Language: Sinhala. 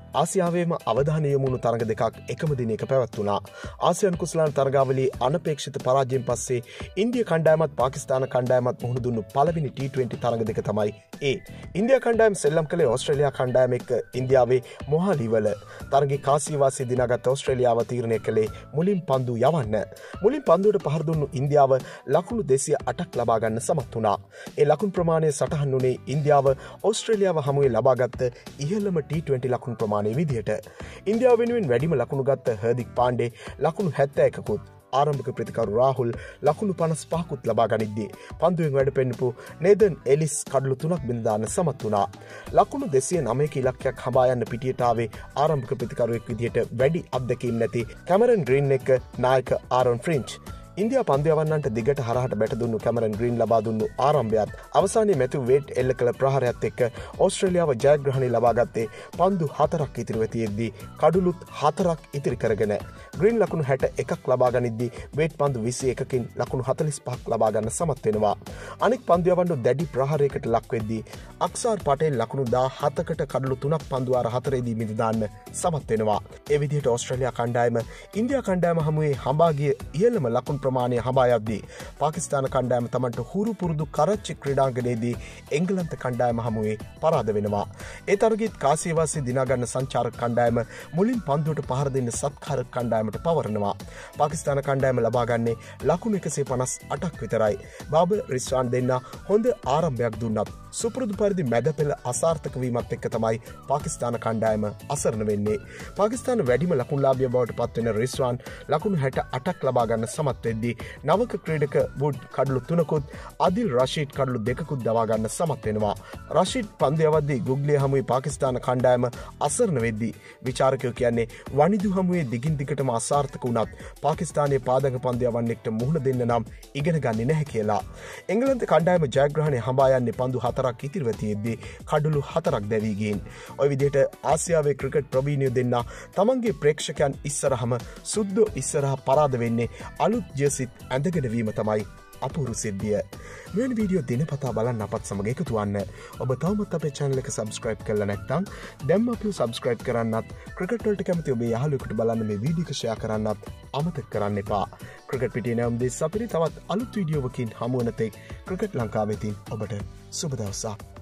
ආසියාවේම අවධානය යොමුණු තරඟ දෙකක් එකම දිනයක පැවැත්වුණා. ආසියානු කුසලාන තරගාවලියේ අනපේක්ෂිත පරාජයෙන් පස්සේ ඉන්දියා කණ්ඩායමත් පාකිස්තාන කණ්ඩායමත් මුහුණ දුන්නු පළවෙනි T20 තරඟ දෙක තමයි ඒ. ඉන්දියා කණ්ඩායම සෙල්ලම් කළේ ඕස්ට්‍රේලියා කණ්ඩායම එක්ක ඉන්දියාවේ මොහාලිවල. තරගයේ කාසියවාසී දිනාගත් ඕස්ට්‍රේලියාව තීරණය කළේ මුලින් පන්දු යවන්න. මුලින් පන්දුවට පහර දුන්නු ඉන්දියාව ලකුණු 208ක් ලබා ගන්න සමත් වුණා. ඒ ලකුණු ප්‍රමාණය සටහන් වුණේ ඉන්දියාව ඕස්ට්‍රේලියාව හමුවේ ලබාගත් ඉහළම T20 ලකුණු ප්‍රමාණය විදිහට. ඉන්දියාව වෙනුවෙන් වැඩිම ලකුණු ගත්ත හර්දික් පාණ්ඩේ ලකුණු 71කුත් ආරම්භක ප්‍රතිකරු රාහුල් ලකුණු 55කුත් ලබා ගනිද්දී පන්දුවෙන් වැඩ පෙන්නපු නේදන් එලිස් කඩලු 3ක් බිඳ දාන්න සමත් වුණා. ලකුණු 209ක ඉලක්කයක් හඹා යන්න පිටියට ආවේ ආරම්භක ප්‍රතිකරුවෙක් විදිහට වැඩි අත්දැකීම් නැති කැමරන් ග්‍රීන් එක්ක නායක ආරොන් ෆ්‍රින්ච්. ඉන්දියා පන්දු යවන්නන්ට දිගට හරහට බැට දුන්නු කැමරන් ග්‍රීන් ලබා දුන්නු ආරම්භයත් අවසානයේ මැතිව් වේට් එල්ල කළ ප්‍රහාරයත් එක්ක ඕස්ට්‍රේලියාව ජයග්‍රහණය ලබාගත්තේ පන්දු 4ක් ඉතිරිව තියෙද්දී කඩුළුත් 4ක් ඉතිරි කරගෙන. ග්‍රීන් ලකුණු 61ක් ලබා ගනිද්දී වේට් පන්දු 21කින් ලකුණු 45ක් ලබා ගන්න සමත් වෙනවා. අනෙක් පන්දු යවන්නු දැඩි ප්‍රහාරයකට ලක් වෙද්දී අක්සාර් පටේල් ලකුණු 17කට කඩලු 3ක් පන්දු වාර 4ේදී මිද දාන්න සමත් වෙනවා. ඒ විදිහට ඕස්ට්‍රේලියා කණ්ඩායම ඉන්දියා කණ්ඩායම හමුවේ හඹා ගිය ඉහළම ලකුණු ප්‍රමාණය හඹා යද්දී පාකිස්තාන කණ්ඩායම තමන්ට හුරු පුරුදු කරච්චි ක්‍රීඩාංගණයේදී එංගලන්ත කණ්ඩායම හමුවේ පරාද වෙනවා. ඒ තරගයේත් කාසියවාසී දිනා ගන්න සංචාරක කණ්ඩායම මුලින් පන්දුවට පහර දෙන්න සත්කාරක කණ්ඩායමට පවරනවා. පාකිස්තාන කණ්ඩායම ලබා ගන්නේ ලකුණු 158ක් විතරයි. බාබර් රිස්වාන් දෙන්න හොඳ ආරම්භයක් දුන්නත් සුපුරුදු පරිදි මැද පෙළ අසාර්ථක වීමත් එක්ක තමයි පාකිස්තාන කණ්ඩායම අසරණ වෙන්නේ. පාකිස්තාන වැඩිම ලකුණුලාභිය බවට පත්වෙන රිස්වාන් ලකුණු 68ක් ලබා ගන්න සමත් වෙද්දී නවක ක්‍රීඩක වුඩ් කඩලු 3කුත් අදිල් රෂීඩ් කඩලු 2කුත් දවා ගන්න සමත් වෙනවා. රෂීඩ් පන්දු යවද්දී ගුග්ලිය හමුවේ පාකිස්තාන කණ්ඩායම අසරණ වෙද්දී විචාරකයෝ කියන්නේ වනිදු හමුවේ දිගින් දිගටම අසාර්ථක වුණත් පාකිස්තානයේ පාදක පන්දු යවන්නෙක්ට මුහුණ දෙන්න නම් ඉගෙන ගන්නේ නැහැ කියලා. එංගලන්ත කණ්ඩායම ජයග්‍රහණය හඹා යන්නේ පන්දු 4ක් ඉතිරිව තියෙද්දී කඩලු 4ක් දැවී ගින්. ඔය විදිහට ආසියාවේ ක්‍රිකට් ප්‍රවීණයෝ දෙන්න තමන්ගේ ප්‍රේක්ෂකයන් ඉස්සරහම සුද්දෝ ඉස්සරහ පරාද වෙන්නේ අලුත් ජර්සිත් ඇඳගෙන වීම තමයි අපූරු සිද්ධිය. මෙවැනි වීඩියෝ දිනපතා බලන්න අපත් සමග එකතු වන්න. ඔබ තවමත් අපේ channel එක subscribe කරලා නැත්නම් දැන්ම අපිව subscribe කරන්නත්, ක්‍රිකට් වලට කැමති ඔබේ යාළුවෙකුට බලන්න මේ වීඩියෝ එක share කරන්නත් අමතක කරන්න එපා. ක්‍රිකට් පිටියේ නම් දෙස් අපිට තවත් අලුත් වීඩියෝවකින් හමු වෙන තෙක් ක්‍රිකට් ලංකාවේ තින් ඔබට සුබ දවසක්.